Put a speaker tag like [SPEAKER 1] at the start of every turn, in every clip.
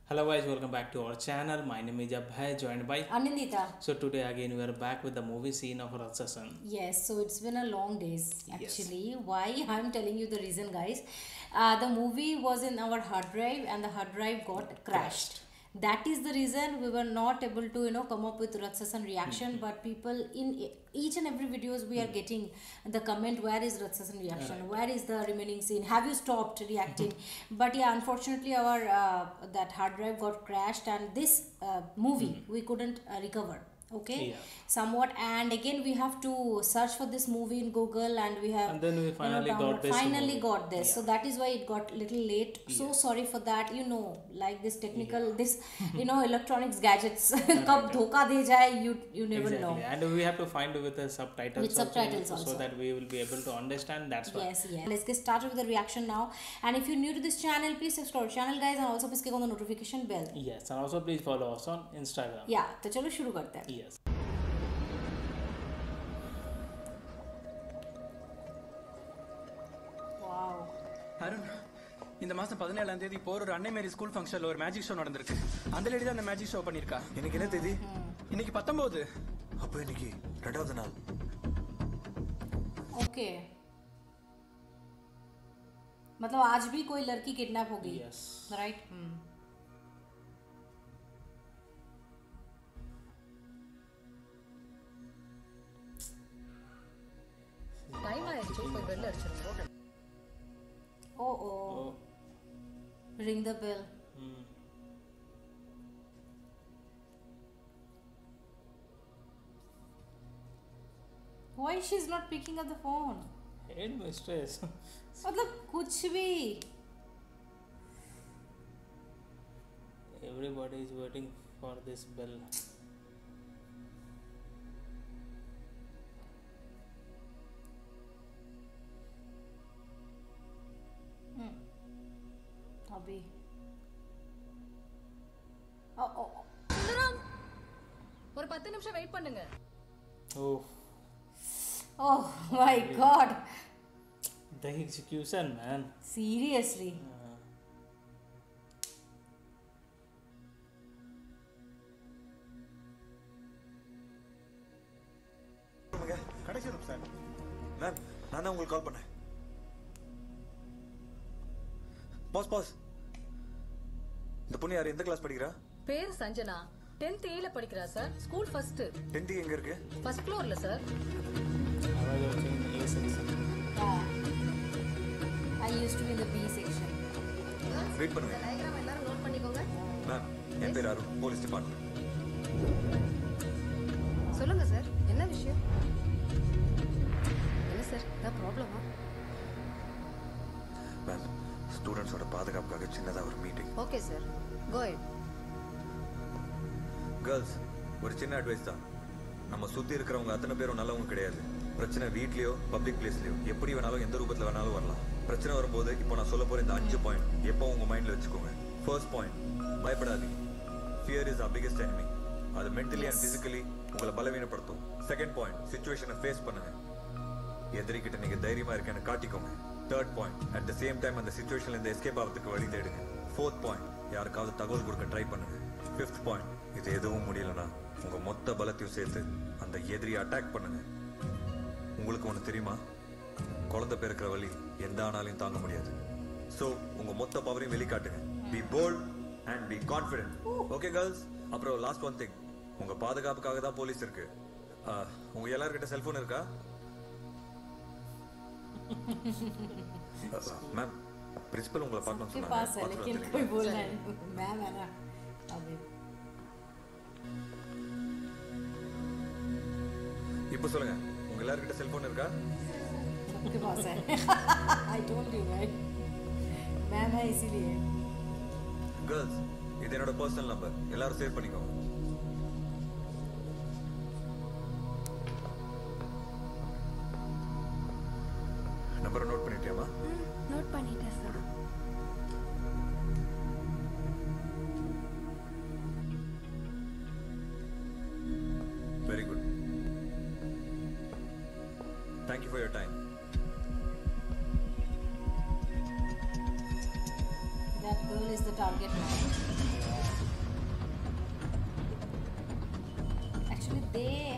[SPEAKER 1] Hello guys, welcome back to our channel. My name is Abhay, joined by
[SPEAKER 2] Anindita.
[SPEAKER 1] So today again we are back with the movie scene of Ratsasan.
[SPEAKER 2] Yes, so it's been a long days
[SPEAKER 1] Yes.
[SPEAKER 2] actually. Why? I'm telling you the reason, guys. The movie was in our hard drive and the hard drive got crashed. That is the reason we were not able to come up with Ratsasan reaction. But people in each and every videos we are getting the comment, where is Ratsasan reaction?
[SPEAKER 1] Right.
[SPEAKER 2] Where is the remaining scene? Have you stopped reacting? But yeah, unfortunately our that hard drive got crashed and this movie we couldn't recover. Okay,
[SPEAKER 1] Yeah.
[SPEAKER 2] somewhat, and again we have to search for this movie in Google, and we have
[SPEAKER 1] And then we finally got
[SPEAKER 2] download-
[SPEAKER 1] this
[SPEAKER 2] finally
[SPEAKER 1] movie.
[SPEAKER 2] got this. So
[SPEAKER 1] Yeah.
[SPEAKER 2] that is why it got little late. So
[SPEAKER 1] Yes.
[SPEAKER 2] sorry for that. Like this technical, this electronics gadgets कब धोखा दे जाए, you never
[SPEAKER 1] Exactly.
[SPEAKER 2] know.
[SPEAKER 1] And we have to find with the subtitles,
[SPEAKER 2] With subtitles
[SPEAKER 1] so
[SPEAKER 2] also.
[SPEAKER 1] that we will be able to understand. That's why.
[SPEAKER 2] Yes, yes. Let's get started with the reaction now. And if you're new to this channel, please subscribe to channel, guys, and also please click on the notification bell.
[SPEAKER 1] Yes, and also please follow us on Instagram.
[SPEAKER 2] Yeah, तो चलो शुरू करते हैं.
[SPEAKER 1] Yes.
[SPEAKER 2] Wow.
[SPEAKER 3] Arun இந்த மாசம் 17ஆம் தேதி போற ஒரு அன்னை மேரி ஸ்கூல் ஃபங்க்ஷன்ல ஒரு மேஜிக் ஷோ நடந்திருக்கு. அந்த லேடி தான் அந்த மேஜிக் ஷோ பண்ணிருக்கா.
[SPEAKER 4] இன்னைக்கு என்ன தேதி?
[SPEAKER 3] இன்னைக்கு 19.
[SPEAKER 4] அப்போ இன்னைக்கு ரெண்டாவது நாள்.
[SPEAKER 2] Okay. मतलब आज भी कोई लड़की किडनैप हो गई.
[SPEAKER 1] Yes.
[SPEAKER 2] Right?
[SPEAKER 5] டைம் ஆயிடுச்சு போய் பெல் அடிச்சிருங்க
[SPEAKER 2] Oh oh.
[SPEAKER 1] Oh.
[SPEAKER 2] Ring the bell.
[SPEAKER 1] Hmm.
[SPEAKER 2] Why she's not picking up the phone?
[SPEAKER 1] Head mistress.
[SPEAKER 2] मतलब कुछ भी.
[SPEAKER 1] Everybody is waiting for this bell.
[SPEAKER 2] अभी. Oh oh.
[SPEAKER 5] சுந்தரம் ஒரு 10 நிமிஷம் வெயிட் பண்ணுங்க
[SPEAKER 1] Oh,
[SPEAKER 2] Oh my God.
[SPEAKER 1] the execution, man.
[SPEAKER 2] Seriously.
[SPEAKER 3] கடைசி room sir.
[SPEAKER 4] Ma'am, நான் தான் உங்களுக்கு கால் பண்ணேன். பாஸ். இந்த பொண்ணு யாரு? எந்த கிளாஸ் படிக்கிறா?
[SPEAKER 5] பேர் சஞ்சனா 10th ஏல படிக்கிறா சார். ஸ்கூல் ஃபர்ஸ்ட்
[SPEAKER 4] 10th எங்க இருக்கு?
[SPEAKER 5] ஃபர்ஸ்ட் ஃப்ளோர்ல sir.
[SPEAKER 1] I was watching in A section.
[SPEAKER 2] Yeah. I used to be in the B section.
[SPEAKER 4] Wait பண்ணுங்க.
[SPEAKER 5] டயகிராம் எல்லாரும் நோட் பண்ணிக்கோங்க.
[SPEAKER 4] மேம், என் பேர் அருண், போலீஸ் டிபார்ட்மெண்ட்.
[SPEAKER 5] சொல்லுங்க சார், என்ன விஷயம்? என்ன சார், ஏதாவது ப்ராப்ளமா?
[SPEAKER 4] மேம், ஸ்டூடெண்ட்ஸோட பாதுகாப்புக்காக சின்னதா ஒரு meeting.
[SPEAKER 5] Okay sir, go ahead.
[SPEAKER 4] Girls, ஒரு சின்ன அட்வைஸ் தான். நம்ம சுத்தி இருக்கிறவங்க அத்தனை பேரும் நல்லவங்க கிடையாது. பிரச்சனை வீட்லயோ பப்ளிக் பிளேஸ்லயோ எப்படி வேணாலும் எந்த ரூபத்துல வேணாலும் வரலாம். பிரச்சனை வரும்போது இப்போ நான் சொல்ல போற இந்த 5 பாயிண்ட் எப்போ உங்க மைண்ட்ல வச்சுக்கோங்க. ஃபர்ஸ்ட் பாயிண்ட், பயப்படாதீங்க. Fear is our biggest enemy. அது மென்டலி அண்ட் பிசிக்கலி உங்களை பலவீனப்படுத்தும். செகண்ட் பாயிண்ட், சிச்சுவேஷனை ஃபேஸ் பண்ணுங்க. எதிரிக்கிட்ட நீங்க தைரியமா இருக்கேன்னு காட்டிக்கோங்க. Third point, at the same time அந்த சிச்சுவேஷன்ல இருந்து எஸ்கேப் ஆகிறதுக்கு வழி தேடுங்க. ஃபோர்த் பாயிண்ட், யாருக்காவது தகவல் கொடுக்க ட்ரை பண்ணுங்க. ஃபிஃப்த் பாயிண்ட், இது எதுவும் முடியலனா உங்க மொத்த பலத்தையும் சேர்த்து அந்த எதிரியை அட்டாக் பண்ணுங்க. உங்களுக்கு ஒண்ணு தெரியுமா? குழந்தை பிறக்கிற வலி எந்த ஆனாலையும் தாங்க முடியாது. சோ உங்க மொத்த பவரையும் வெளிக்காட்டுங்க. Be bold and be confident. Okay girls, அப்புறம் லாஸ்ட் ஒன் திங், உங்க பாதுகாப்புக்காக தான் போலீஸ் இருக்கு. உங்க எல்லார்கிட்ட செல்போன் இருக்கா? மேம், பிரின்சிபல் உங்களை பார்க்கணும்னு
[SPEAKER 2] के
[SPEAKER 4] சொன்னாங்க.
[SPEAKER 2] पास है
[SPEAKER 4] பார்த்துட்டு
[SPEAKER 2] लेकिन
[SPEAKER 4] வந்துடுறீங்களா?
[SPEAKER 2] कोई बोलना है. मैम है ना अभी.
[SPEAKER 4] இப்போ சொல்லுங்க, உங்க எல்லார்கிட்ட செல்போன் இருக்கா?
[SPEAKER 2] सबके पास है. I told you right. Ma'am है इसीलिए.
[SPEAKER 4] கேர்ள்ஸ், இது என்னோட பர்சனல் நம்பர், எல்லாரும் சேவ் பண்ணிக்கோங்க. நம்பரை நோட் பண்ணிட்டியாமா?
[SPEAKER 5] நோட் பண்ணிட்டேன் sir.
[SPEAKER 4] Very good. Thank you for your time.
[SPEAKER 2] That girl is the target now.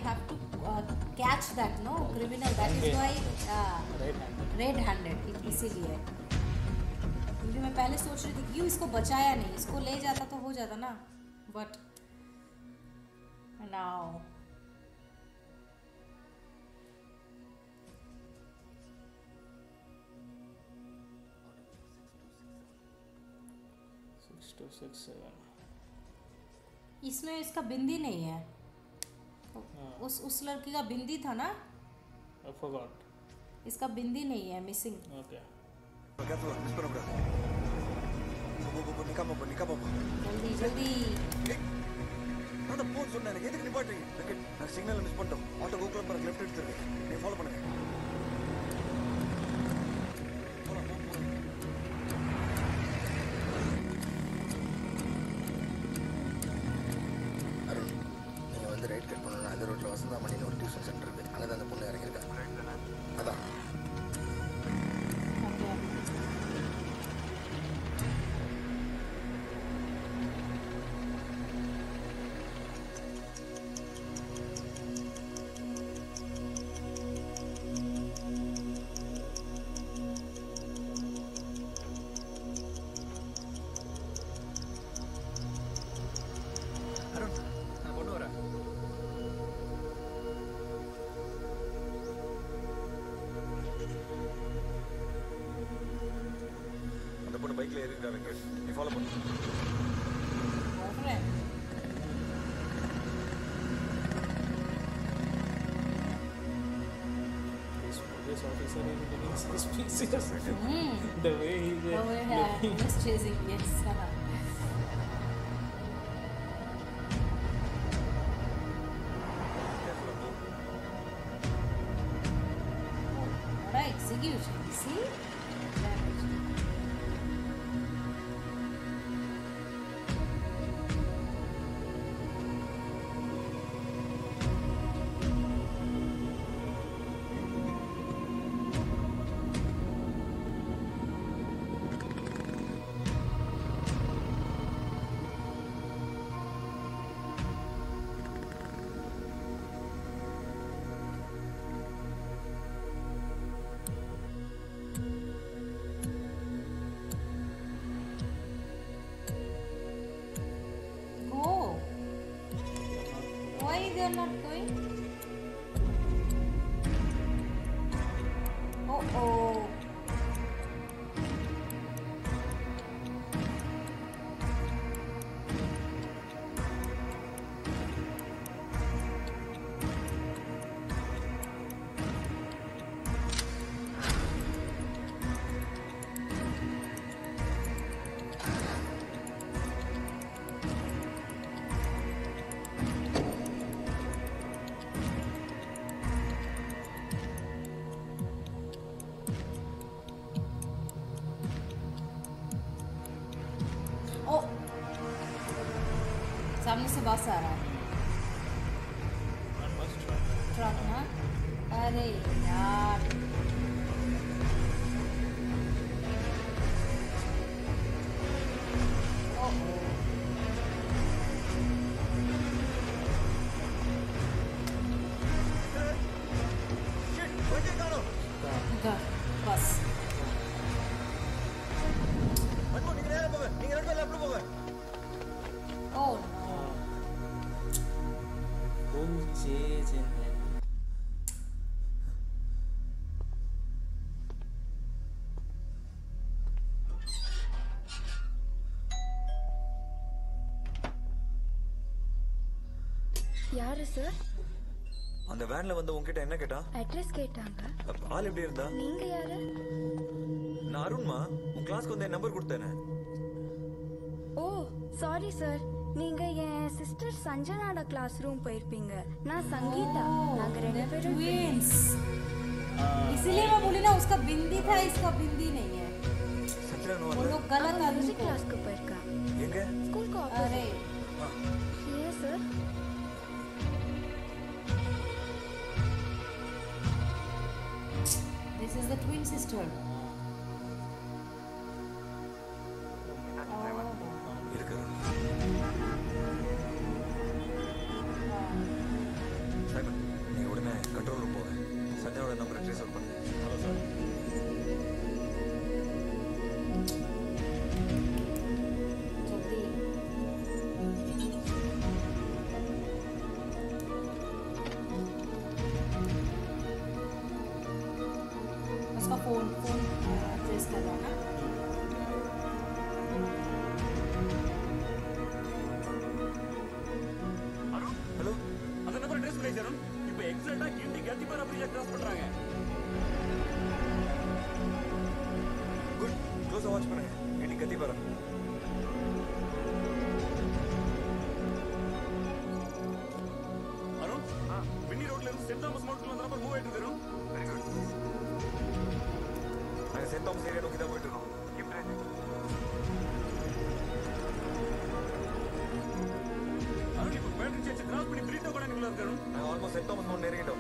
[SPEAKER 2] have to catch that, no criminal. That is why
[SPEAKER 1] right hand
[SPEAKER 2] red-handed इसीलिए. क्योंकि मैं पहले सोच रही थी क्यों इसको बचाया नहीं, इसको ले जाता तो हो जाता ना. But now.
[SPEAKER 1] Six two six seven.
[SPEAKER 2] इसमें इसका बिंदी नहीं है. उस लड़की का बिंदी था ना,
[SPEAKER 1] आई फॉरगॉट.
[SPEAKER 2] इसका बिंदी नहीं है, missing.
[SPEAKER 1] Okay.
[SPEAKER 4] Gato, me espera un rato. Nikama.
[SPEAKER 2] जल्दी जल्दी.
[SPEAKER 4] நான் தான் போன் சொன்னேன், எனக்கு எதுக்கு நிப்பாட்டுறீங்க? வெங்கட், நான் சிக்னல் மிஸ் பண்ணிட்டோம். ஆட்டோ கோகுல பாருங்க, லெஃப்ட் எடுத்துருங்க. நீங்க ஃபாலோ பண்ணுங்க.
[SPEAKER 6] அருண், நீங்கள் வந்து ரைட் கட் பண்ணணும். அந்த ரோட்டில் வசந்தாமணின்னு ஒரு டியூஷன் சென்டர் இருக்குது. அங்கே தான் அந்த பொண்ணு இறங்கியிருக்கா. அதான்
[SPEAKER 3] அருண், அந்த பொண்ணு வரேன்.
[SPEAKER 4] அந்த பொண்ணு பைக்ல ஏறிக்கா வெங்கட். நீ ஃபாலோ பண்ணு.
[SPEAKER 2] Boyfriend.
[SPEAKER 1] This officer is getting suspicious. The way he's
[SPEAKER 2] Oh, yeah, he's chasing. Yes. What execution? See? Go. Why they are not going? Oh. Oh. सामने से बस आ रहा है. ट्रक ना. अरे यार. बस.
[SPEAKER 4] நீங்க நேரா போங்க. நீங்க ரெண்டு பேரும் லெஃப்ட் போங்க.
[SPEAKER 2] Oh no.
[SPEAKER 1] Full chase in it.
[SPEAKER 7] யாரு சார்?
[SPEAKER 4] அந்த வேன்ல வந்து உன்கிட்ட என்ன கேட்டா?
[SPEAKER 7] அட்ரஸ் கேட்டாங்க.
[SPEAKER 4] ஆள் எப்படி இருந்தா?
[SPEAKER 7] நீங்க யாரு?
[SPEAKER 4] நான் அருண்மா. உன் கிளாஸ்க்கு வந்து என் நம்பர் கொடுத்தேனே.
[SPEAKER 7] ஓ சாரி சார், நீங்க என் சிஸ்டர் சஞ்சனாட கிளாஸ் ரூம் போயிருப்பீங்க. நான் சங்கீதா. நாங்க ரெண்டு பேரும்
[SPEAKER 2] ट्विंस. इसीलिए मैं बोली ना उसका बिंदी था, इसका बिंदी नहीं है.
[SPEAKER 4] சஞ்சனா
[SPEAKER 2] वो
[SPEAKER 4] வரல.
[SPEAKER 2] लोग गलत आदमी
[SPEAKER 7] மியூசிக்
[SPEAKER 2] को.
[SPEAKER 7] கிளாஸ்க்கு போயிருக்கா.
[SPEAKER 4] எங்க?
[SPEAKER 7] ஸ்கூலுக்கு
[SPEAKER 2] अरे
[SPEAKER 7] ஏன் sir?
[SPEAKER 2] this is the twin sister.
[SPEAKER 4] இருக்கு. சைமன்
[SPEAKER 2] फोन ट्रेस कर रहा है ना.
[SPEAKER 8] ஹலோ அந்த நம்பர் ட்ரேஸ் பண்ணி சார். இப்போ எக்ஸாக்ட்டா கிண்டி கத்திபாரா பிரிட்ஜ் கிராஸ் பண்றாங்க.
[SPEAKER 4] குட் க்ளோஸா வாட்ச் பண்ணுங்க. கிண்டி கத்திபாரா.
[SPEAKER 8] அருண் வின்னி ரோட்ல இருந்து சென்ட் தாமஸ் மோட்ல அந்த நம்பர் மூவ் ஆயிட்டு இருக்கு. Very good.
[SPEAKER 4] நாங்க சென்ட் தாமஸ் ஏரியா நோக்கி தான் போயிட்டு இருக்கோம். Keep driving.
[SPEAKER 8] அருண் இப்போ பேட்டரி சேஞ்ச் கிராஸ் பண்ணி பிரீத்தோ கூட நிக்கல இருக்கு.
[SPEAKER 4] நாங்க ஆல்மோஸ்ட் சென்ட் தாமஸ் மோட் நெருங்கிட்டோம்.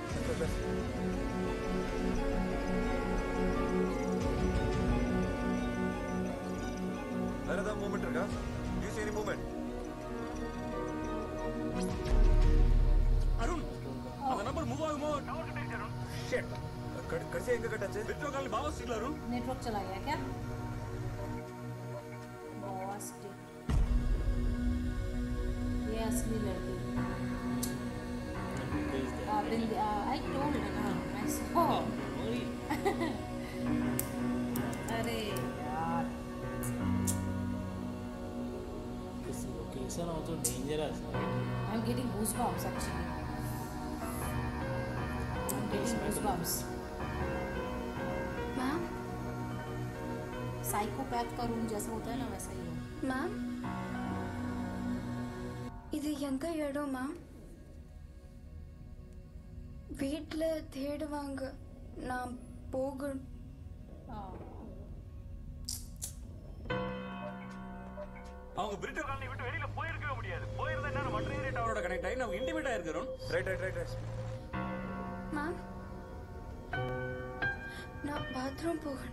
[SPEAKER 4] வேற ஏதாவது மூவ்மெண்ட் இருக்கா? You see any movement?
[SPEAKER 8] Arun அந்த நம்பர் மூவ் ஆகுமோ டவர் கட் ஆயிடுச்சு. அருண்
[SPEAKER 4] ஷிட். கடைசி எங்க கட் ஆச்சு?
[SPEAKER 8] விட்ரோ கால் பாவா ஸ்ட்ரீட்ல. அருண்
[SPEAKER 2] नेटवर्क चला गया क्या? बॉस ये असली लड़की. I told her ना, I saw. अरे यार.
[SPEAKER 1] This location also dangerous.
[SPEAKER 2] I'm getting goosebumps actually. I'm getting goosebumps.
[SPEAKER 7] Ma'am
[SPEAKER 2] psychopath का रूम जैसा होता है ना वैसा ही है.
[SPEAKER 7] மேம் இது எங்க இடம் மேம்? வீட்டில் தேடுவாங்க, நான் போகணும்.
[SPEAKER 8] அவங்க பிரிட்டோ காலனி விட்டு வெளியில போயிருக்கவே முடியாது. போயிருந்தா என்ன மற்ற ஏரியா டவரோட கனெக்ட் ஆகி நம்ம இன்டிமேட் ஆயிருக்கிறோம்.
[SPEAKER 4] ரைட்.
[SPEAKER 7] மேம் நான் பாத்ரூம் போகணும்.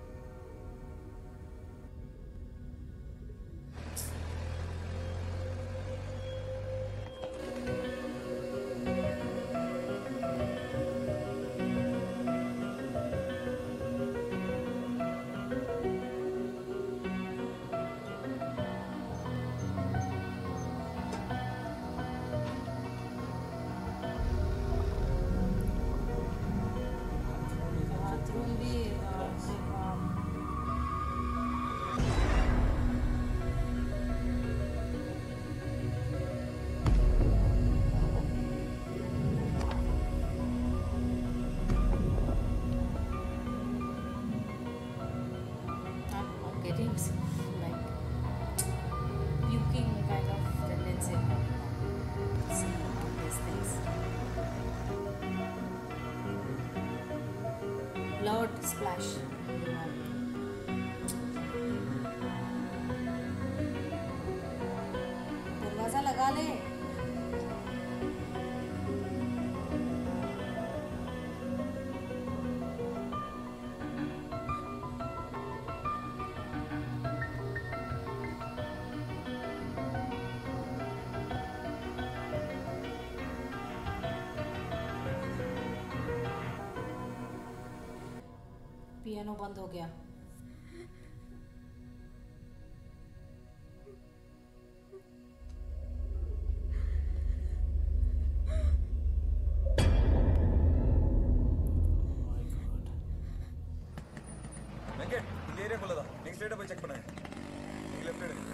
[SPEAKER 2] बाथरूम भी I'm getting like puking kind of tendency. See all these things. Blood splash. दरवाजा लगा ले. पियानो बंद हो गया.
[SPEAKER 4] வெங்கட் இந்த ஏரியாக்குள்ள தான். நீங்க ஸ்ட்ரைட்டா போய் செக் பண்ணுங்க. நீங்க லெஃப்ட் எடுங்க.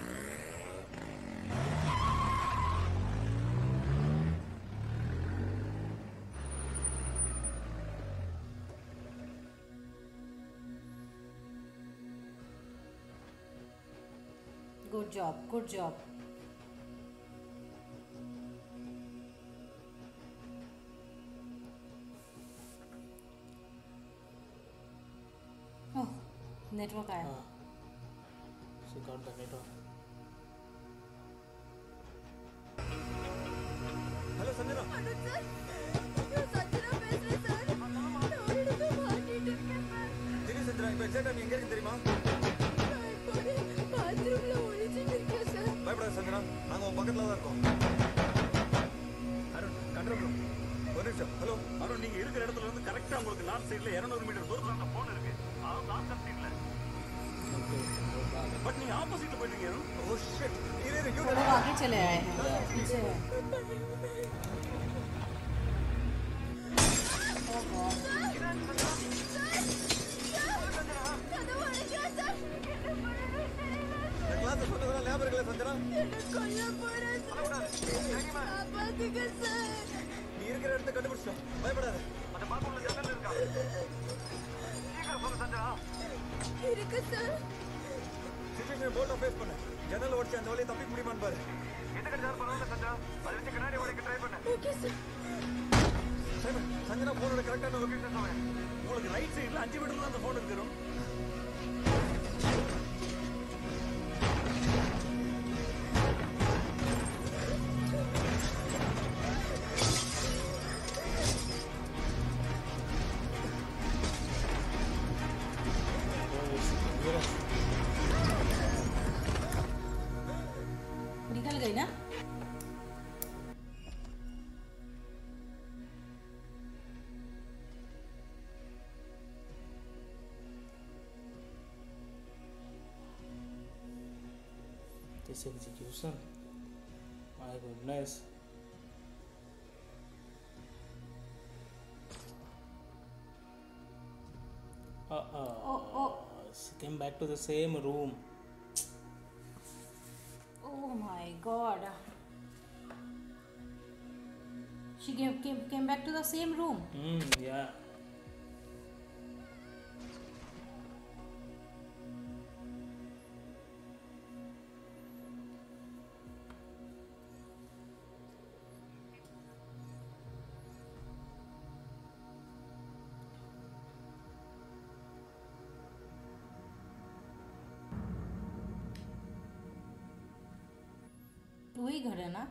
[SPEAKER 2] Good job. Good job. Oh, network आया.
[SPEAKER 1] She got the network.
[SPEAKER 4] Hello Sanjana. தெரியும் சந்திரா. இப்போ எக்ஸாக்ட்டா நீ எங்க இருக்கு தெரியுமா? பயப்படாத சந்திரா. நாங்க உன் பக்கத்துல தான் இருக்கோம்.
[SPEAKER 8] Arun control room.
[SPEAKER 4] ஒரு நிமிஷம். ஹலோ
[SPEAKER 8] அருண் நீங்க இருக்கிற இடத்துல இருந்து கரெக்டா உங்களுக்கு நார்த் சைடுல 200 மீட்டர் தூரத்துல அந்த போன் இருக்கு. அதாவது லாஸ்ட் சீட்ல. பட் நீங்க ஆப்போசிட்ல போயிட்டீங்க அருண்.
[SPEAKER 4] Oh shit. இரு யூ
[SPEAKER 2] वो लोग आगे चले आए हैं पीछे. Oh God.
[SPEAKER 4] நீ இருக்கிற இடத்த கண்டுபிடிச்சோம், பயப்படாத. அந்த பாத்ரூம்ல ஜன்னல் இருக்கா? சீக்கிரம் போங்க சஞ்சனா.
[SPEAKER 7] இருக்கு சார்.
[SPEAKER 4] சிச்சுவேஷன் போல்டா ஃபேஸ் பண்ணு. ஜன்னல் உடைச்சு அந்த வழியை தப்பிக்க முடியுமான்னு பாரு. எந்த கட்டாலும் பரவாயில்ல சஞ்சனா, அதை வச்சு கண்ணாடி உடைக்க ட்ரை பண்ணு.
[SPEAKER 7] Okay sir.
[SPEAKER 4] சஞ்சனா போனோட கரெக்டான லொகேஷன் சொல்றேன். உங்களுக்கு ரைட் சைடுல 5 மீட்டர்ல அந்த போன் இருக்கு.
[SPEAKER 2] निकल गई ना?
[SPEAKER 1] This execution, my goodness. She came back to the same room.
[SPEAKER 2] Oh my god. She came back to the same room.
[SPEAKER 1] Yeah.
[SPEAKER 2] वही घर है ना?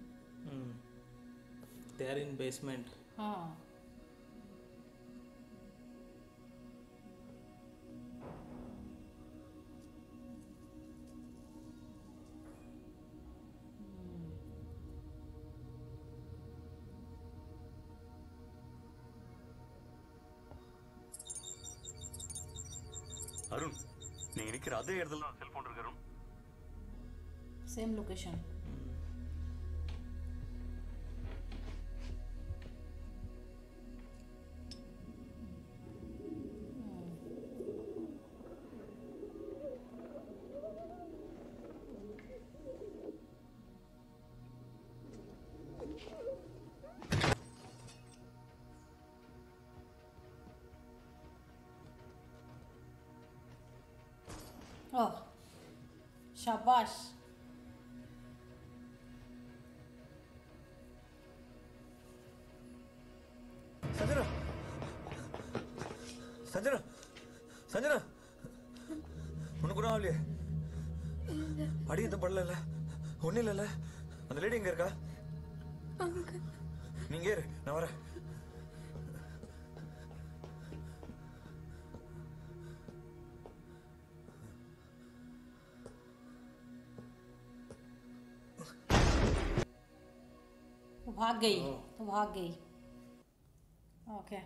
[SPEAKER 1] They are in basement.
[SPEAKER 2] हाँ.
[SPEAKER 8] அருண், நீங்க நிக்கிற அதே இடத்துல தான் செல்போன் இருக்கு Arun.
[SPEAKER 2] Same location. Oh, shabash.
[SPEAKER 4] Sanjana, Sanjana, Sanjana, உனக்கு கூட ஆகலையே? அடி எதுவும் படல? ஒன்னும் இல்லைல்ல? அந்த லேடி எங்க இருக்கா? நீங்க ஏறு, நான் வரேன்.
[SPEAKER 2] भाग गई. तो भाग गई. Okay.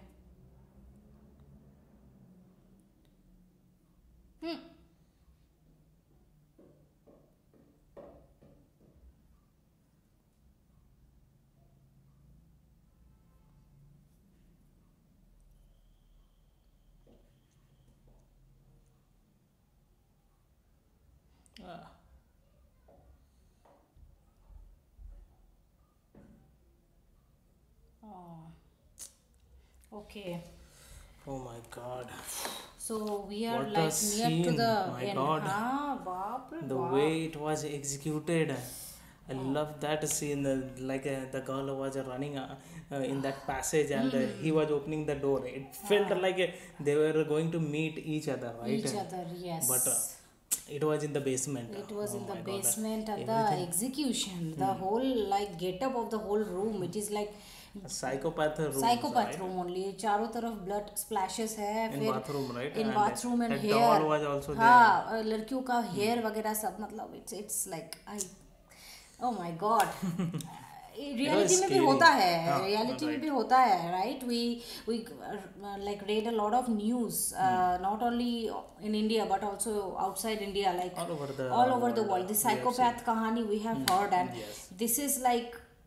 [SPEAKER 2] Okay.
[SPEAKER 1] Oh my god.
[SPEAKER 2] So we are
[SPEAKER 1] What a
[SPEAKER 2] like near to
[SPEAKER 1] scene,
[SPEAKER 2] the
[SPEAKER 1] my
[SPEAKER 2] end.
[SPEAKER 1] God.
[SPEAKER 2] बाप रे
[SPEAKER 1] The
[SPEAKER 2] बाप.
[SPEAKER 1] way it was executed, I love that scene. Like the girl was running in that passage, and he was opening the door. It felt like they were going to meet each other, right?
[SPEAKER 2] Each other, yes.
[SPEAKER 1] But it was in the basement.
[SPEAKER 2] It was in
[SPEAKER 1] Oh
[SPEAKER 2] the
[SPEAKER 1] my God.
[SPEAKER 2] basement, and the execution, the whole like get up of the whole room. It is like
[SPEAKER 1] Psychopath room.
[SPEAKER 2] psychopath room only. चारों तरफ blood splashes है.
[SPEAKER 1] In
[SPEAKER 2] फिर
[SPEAKER 1] bathroom, right?
[SPEAKER 2] In
[SPEAKER 1] And
[SPEAKER 2] bathroom and
[SPEAKER 1] that
[SPEAKER 2] hair.
[SPEAKER 1] doll was also there.
[SPEAKER 2] हाँ, लड़कियों का hair वगैरह सब मतलब it's like oh my god. Reality में भी
[SPEAKER 1] scary.
[SPEAKER 2] होता है.
[SPEAKER 1] हाँ,
[SPEAKER 2] रियलिटी में
[SPEAKER 1] right.
[SPEAKER 2] भी होता है, right? We like read a lot of news, not only in India but also outside India, like
[SPEAKER 1] All over the
[SPEAKER 2] world. The
[SPEAKER 1] we have
[SPEAKER 2] psychopath kahani we have heard, and
[SPEAKER 1] yes.
[SPEAKER 2] this is like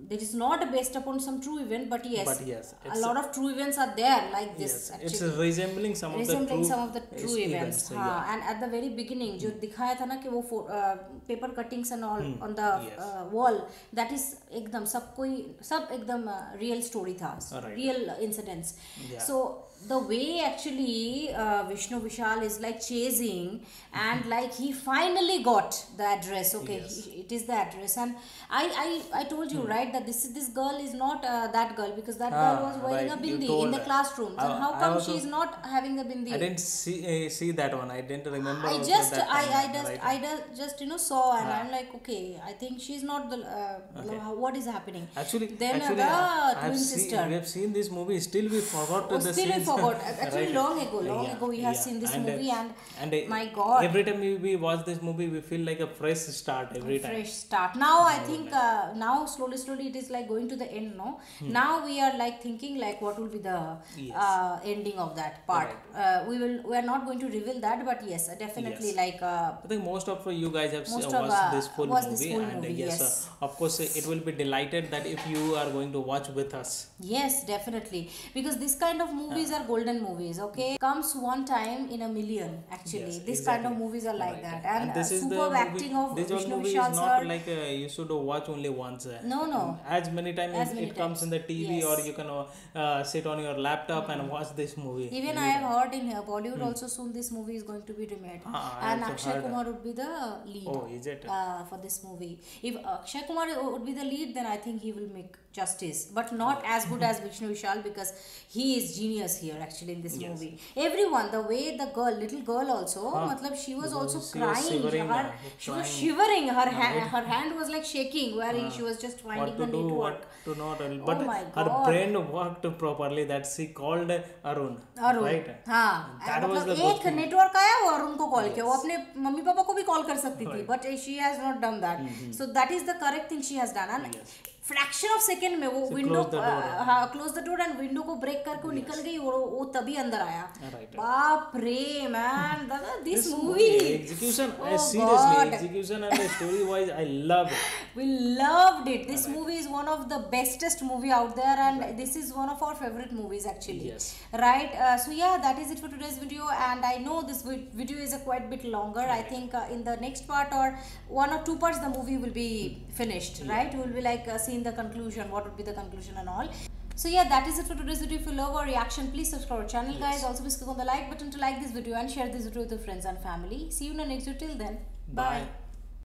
[SPEAKER 2] it is not based upon some true event, but yes, a
[SPEAKER 1] it's
[SPEAKER 2] lot of true events are there like this.
[SPEAKER 1] yes, it's resembling some of the true
[SPEAKER 2] events. हाँ, and at the very beginning जो दिखाया था ना कि वो paper cuttings and all on the wall, that is एकदम सब एकदम real story था, real incidents. So the way actually Vishnu Vishal is like chasing and like he finally got the address. Okay, it is the address, and I told you right that this girl is not that girl, because that girl was wearing a bindi in the classroom. And how come she is not having the bindi?
[SPEAKER 1] I didn't see that one. I didn't remember.
[SPEAKER 2] I just saw, and I'm like, okay, I think she's not the what is happening.
[SPEAKER 1] Actually,
[SPEAKER 2] then the twin sister.
[SPEAKER 1] We have seen this movie. Still, we forgot the
[SPEAKER 2] still
[SPEAKER 1] scenes.
[SPEAKER 2] We forgot. Actually, long ago we have seen this movie, and my God.
[SPEAKER 1] Every time we watch this movie, we feel like a fresh start every time.
[SPEAKER 2] Fresh start. Now I think now slowly it is like going to the end. No, now we are like thinking like what will be the ending of that part. We are not going to reveal that, but yes, definitely like.
[SPEAKER 1] I think most of you guys have watched this full movie, and yes, of course it will be delighted that if you are going to watch with us.
[SPEAKER 2] Yes, definitely, because this kind of movies are golden movies. Okay, comes one time in a million. Actually, this kind of movies are like that, and
[SPEAKER 1] this is
[SPEAKER 2] superb
[SPEAKER 1] the
[SPEAKER 2] acting of
[SPEAKER 1] this
[SPEAKER 2] Vishnu
[SPEAKER 1] movie
[SPEAKER 2] Vishal
[SPEAKER 1] is not
[SPEAKER 2] sir.
[SPEAKER 1] like you should watch only once.
[SPEAKER 2] No.
[SPEAKER 1] As many times it comes in the TV,
[SPEAKER 2] yes.
[SPEAKER 1] or you can sit on your laptop and watch this movie.
[SPEAKER 2] Even I have heard in Bollywood also soon this movie is going to be remade, and Akshay Kumar would be the lead.
[SPEAKER 1] Oh, is it?
[SPEAKER 2] For this movie? If Akshay Kumar would be the lead, then I think he will make justice, but not as good as Vishnu Vishal, because he is genius here actually in this movie. Everyone, the way the little girl also, matlab she was also crying. She was shivering. Her hand was like shaking, where she was just finding the network.
[SPEAKER 1] What to not, but her brain worked properly. That she called Arun. Right?
[SPEAKER 2] That was the एक network आया वो अरुण को call किया. वो अपने mummy papa को भी call कर सकती थी, but she has not done that. So that is the correct thing she has done. And fraction of second में वो window close the door and window को break करके वो निकल गई और वो तभी अंदर आया. बाप रे man, this movie
[SPEAKER 1] execution, seriously execution and story wise I love it.
[SPEAKER 2] We loved it. This movie is one of the bestest movie out there, and this is one of our favorite movies actually.
[SPEAKER 1] Yes.
[SPEAKER 2] Right. So yeah, that is it for today's video, and I know this video is a quite bit longer. I think in the next part or 1 or 2 parts the movie will be finished. Right. We will be like seeing the conclusion, what would be the conclusion and all. So yeah, that is it for today's video. If you love our reaction, please subscribe our channel, guys. Also please click on the like button to like this video and share this video with your friends and family. See you in the next video. Till then, bye.